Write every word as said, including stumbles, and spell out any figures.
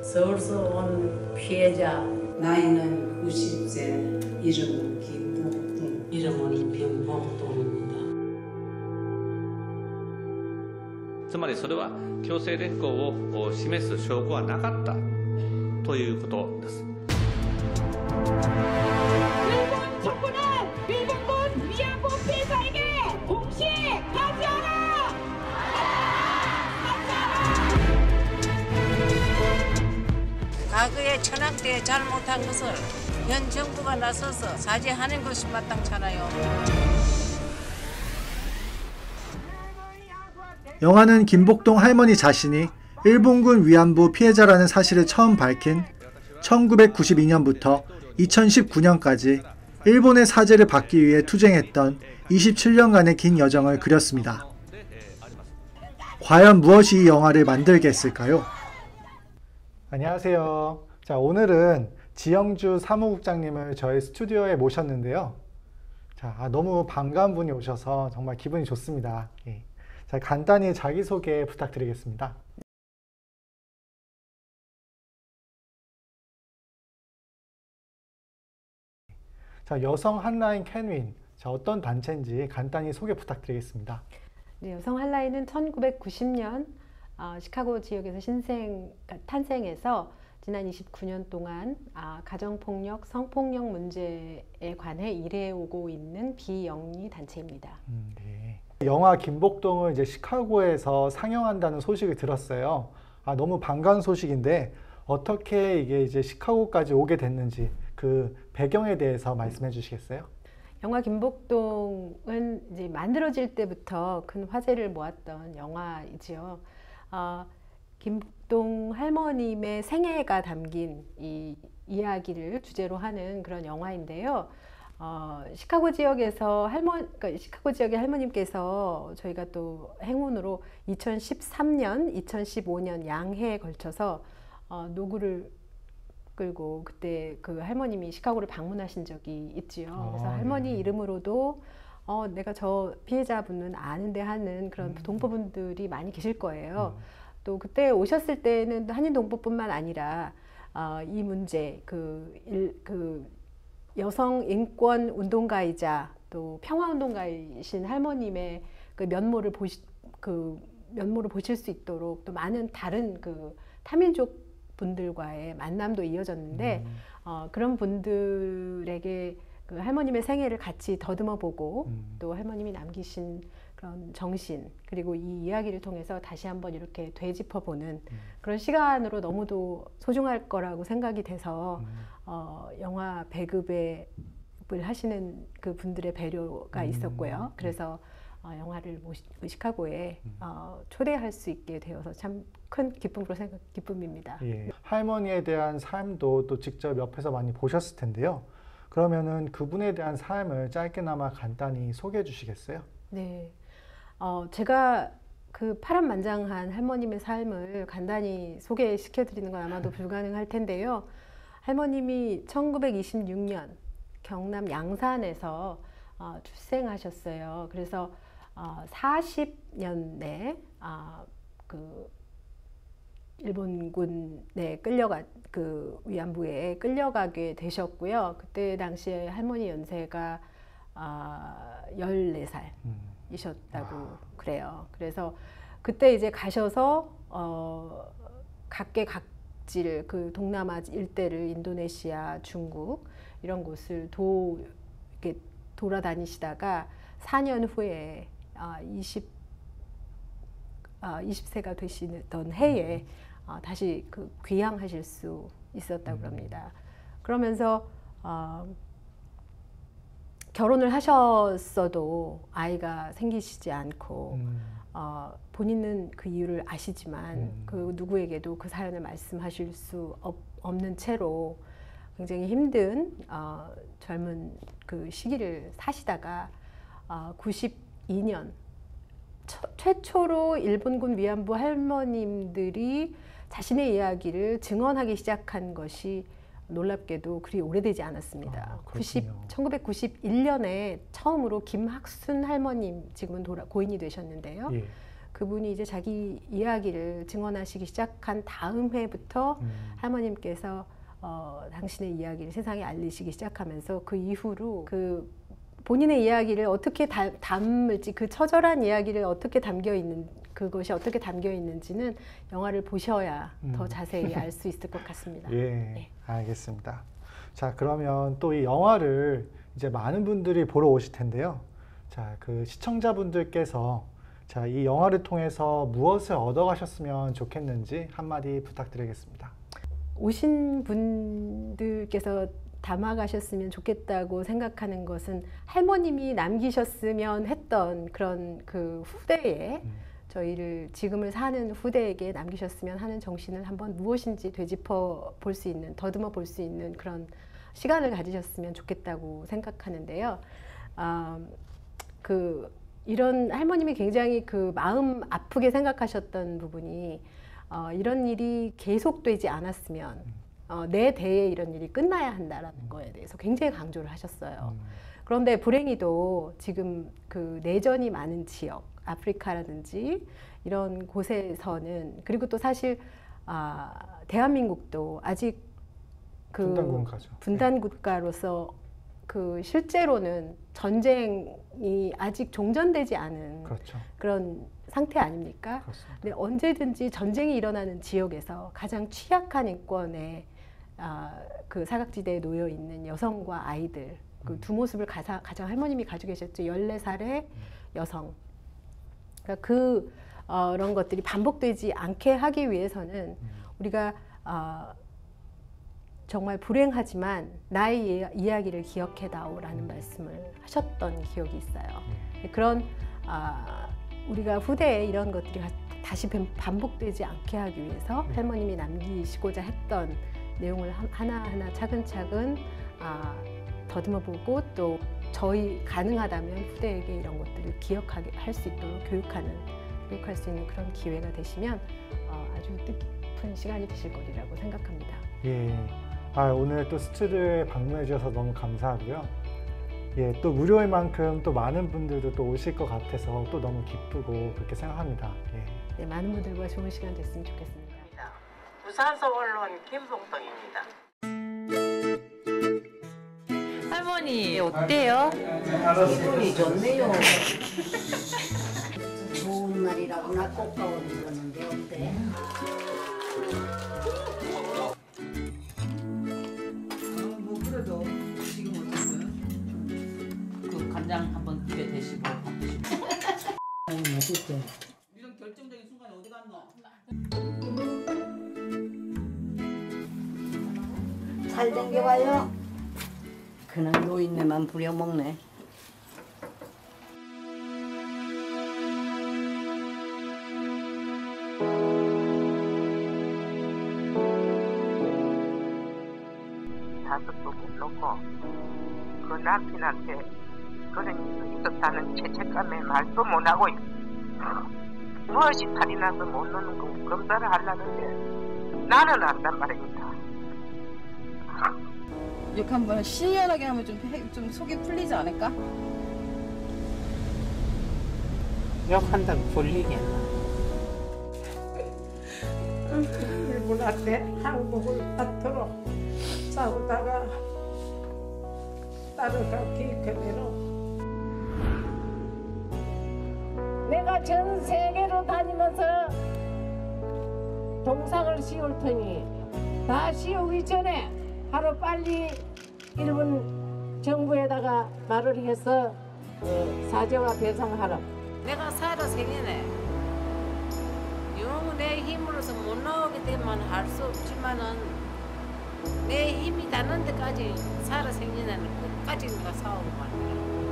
서울서 온 피해자. 나이는 구십 세, 이름은 김복동. 이름은 김복동입니다. つまりそれは強制連行を示す証拠はなかったということです。 일본 정부는 일본군 위안부 피해자에게 공시하지 않아! 과거에 천황때 잘못한 것을 현 정부가 나서서 사죄하는 것이 마땅찮아요. 영화는 김복동 할머니 자신이 일본군 위안부 피해자라는 사실을 처음 밝힌 천구백구십이 년부터 이천십구 년까지 일본의 사죄를 받기 위해 투쟁했던 이십칠 년간의 긴 여정을 그렸습니다. 과연 무엇이 이 영화를 만들게 했을까요? 안녕하세요. 자, 오늘은 지영주 사무국장님을 저희 스튜디오에 모셨는데요. 자, 아, 너무 반가운 분이 오셔서 정말 기분이 좋습니다. 예. 자, 간단히 자기소개 부탁드리겠습니다. 자, 여성 한라인 캔윈, 자, 어떤 단체인지 간단히 소개 부탁드리겠습니다. 네, 여성 한라인은 천구백구십 년 어, 시카고 지역에서 신생, 탄생해서 지난 이십구 년 동안 아, 가정폭력, 성폭력 문제에 관해 일해오고 있는 비영리 단체입니다. 음, 네. 영화 김복동을 이제 시카고에서 상영한다는 소식을 들었어요. 아, 너무 반가운 소식인데 어떻게 이게 이제 시카고까지 오게 됐는지 그 배경에 대해서 말씀해 주시겠어요? 영화 김복동은 이제 만들어질 때부터 큰 화제를 모았던 영화이지요. 어, 김복동 할머님의 생애가 담긴 이 이야기를 주제로 하는 그런 영화인데요. 어, 시카고 지역에서 할머, 그러니까 시카고 지역의 할머님께서 저희가 또 행운으로 이천십삼 년, 이천십오 년 양해에 걸쳐서 어, 노구를 끌고 그때 그 할머님이 시카고를 방문하신 적이 있지요. 그래서 아, 할머니 네. 이름으로도 어, 내가 저 피해자분은 아는데 하는 그런 음. 동포분들이 많이 계실 거예요. 음. 또 그때 오셨을 때는 한인 동포뿐만 아니라 어, 이 문제 그, 일, 그 여성 인권 운동가이자 또 평화 운동가이신 할머님의 그 면모를 보시 그 면모를 보실 수 있도록 또 많은 다른 그 타민족 분들과의 만남도 이어졌는데 음. 어, 그런 분들에게 그 할머님의 생애를 같이 더듬어 보고 음. 또 할머님이 남기신 그런 정신 그리고 이 이야기를 통해서 다시 한번 이렇게 되짚어 보는 음. 그런 시간으로 너무도 소중할 거라고 생각이 돼서 음. 어, 영화 배급을 하시는 그 분들의 배려가 음. 있었고요. 그래서 어, 영화를 모시, 시카고에 음. 어, 초대할 수 있게 되어서 참 큰 기쁨으로 생각 기쁨입니다. 예. 할머니에 대한 삶도 또 직접 옆에서 많이 보셨을 텐데요. 그러면은 그분에 대한 삶을 짧게나마 간단히 소개해 주시겠어요? 네, 어, 제가 그 파란만장한 할머님의 삶을 간단히 소개시켜 드리는 건 아마도 불가능할 텐데요. 할머님이 천구백이십육 년 경남 양산에서 어, 출생하셨어요. 그래서 어, 사십 년대 어, 그 일본군에 끌려가 그 위안부에 끌려가게 되셨고요. 그때 당시에 할머니 연세가 아, 열네 살이셨다고 음. 그래요. 그래서 그때 이제 가셔서 어, 각계각질 그 동남아 일대를 인도네시아, 중국 이런 곳을 도 이렇게 돌아다니시다가 사 년 후에 아, 이십 아, 이십 세가 되시던 해에 어, 다시 그 귀향하실 수 있었다고 음. 합니다. 그러면서 어, 결혼을 하셨어도 아이가 생기시지 않고 음. 어, 본인은 그 이유를 아시지만 음. 그 누구에게도 그 사연을 말씀하실 수 없, 없는 채로 굉장히 힘든 어, 젊은 그 시기를 사시다가 어, 구십이 년 처, 최초로 일본군 위안부 할머님들이 자신의 이야기를 증언하기 시작한 것이 놀랍게도 그리 오래되지 않았습니다. 아, 구십, 천구백구십일 년에 처음으로 김학순 할머님, 지금은 돌아, 고인이 되셨는데요. 예. 그분이 이제 자기 이야기를 증언하시기 시작한 다음 해부터 음. 할머님께서 어, 당신의 이야기를 세상에 알리시기 시작하면서 그 이후로 그 본인의 이야기를 어떻게 다, 담을지 그 처절한 이야기를 어떻게 담겨 있는 그것이 어떻게 담겨 있는지는 영화를 보셔야 음. 더 자세히 알 수 있을 것 같습니다. 예, 네. 알겠습니다. 자, 그러면 또 이 영화를 이제 많은 분들이 보러 오실 텐데요. 자, 그 시청자분들께서 자, 이 영화를 통해서 무엇을 얻어가셨으면 좋겠는지 한마디 부탁드리겠습니다. 오신 분들께서 담아가셨으면 좋겠다고 생각하는 것은 할머님이 남기셨으면 했던 그런 그 후대에 음. 저희를 지금을 사는 후대에게 남기셨으면 하는 정신을 한번 무엇인지 되짚어 볼 수 있는, 더듬어 볼 수 있는 그런 시간을 가지셨으면 좋겠다고 생각하는데요. 아, 그 이런 할머님이 굉장히 그 마음 아프게 생각하셨던 부분이 어, 이런 일이 계속되지 않았으면 어, 내 대에 이런 일이 끝나야 한다라는 거에 대해서 굉장히 강조를 하셨어요. 음. 그런데 불행히도 지금 그 내전이 많은 지역, 아프리카라든지 이런 곳에서는 그리고 또 사실 아, 대한민국도 아직 그 분단 국가죠. 분단 국가로서 그 실제로는 전쟁이 아직 종전되지 않은 그렇죠. 그런 상태 아닙니까? 그렇습니다. 근데 언제든지 전쟁이 일어나는 지역에서 가장 취약한 인권에 아, 그 사각지대에 놓여 있는 여성과 아이들 그 두 모습을 가사, 가장 할머님이 가지고 계셨죠. 열네 살의 여성. 그러니까 그 어, 그런 것들이 반복되지 않게 하기 위해서는 우리가 어, 정말 불행하지만 나의 이야기를 기억해다오라는 말씀을 하셨던 기억이 있어요. 그런 아, 우리가 후대에 이런 것들이 다시 반복되지 않게 하기 위해서 할머님이 남기시고자 했던 내용을 하나하나 차근차근 아, 더듬어보고 또 저희 가능하다면 후대에게 이런 것들을 기억하게 할 수 있도록 교육하는, 교육할 수 있는 그런 기회가 되시면 어, 아주 뜻깊은 시간이 되실 거리라고 생각합니다. 예. 아, 오늘 또 스튜디오에 방문해 주셔서 너무 감사하고요. 예, 또 무료인 만큼 또 많은 분들도 또 오실 것 같아서 또 너무 기쁘고 그렇게 생각합니다. 예. 네, 많은 분들과 좋은 시간 됐으면 좋겠습니다. 부산서 언론 김봉동입니다. 할머니 어때요? 기분이 좋네요. 좋은 날이라고 나 꽃가오리 있었는데 어때? 뭐 그래도 지금 어땠어요? 그 간장 한번 입에 대시고 밥 드시고. 아니 맛있대. 이런 결정적인 순간에 어디 갔노? 살 땡겨봐요. 그냥 노인네만 부려먹네. 다섯도 못 놓고 그 남편한테 그런 일이 있었다는 죄책감에 말도 못하고 무엇이 탈이 나서 못 노는 거 검사를 하려는데 나는 안단 말입니다. 이렇게 한번 신연하게 하면 좀, 해, 좀 속이 풀리지 않을까? 욕한다고 불리겠나. 일본 한테 한국을 받들어 싸우다가 따라가기 그대로 내가 전 세계로 다니면서 동상을 씌울 테니 다 씌우기 전에 하루 빨리 일본 정부에다가 말을 해서 어, 사죄와 배상하라. 내가 살아 생이네. 영 내 힘으로서 못 나오게 되면 할 수 없지만은 내 힘이 닿는 데까지 살아 생기는 끝까지 내가 싸우고 말이야.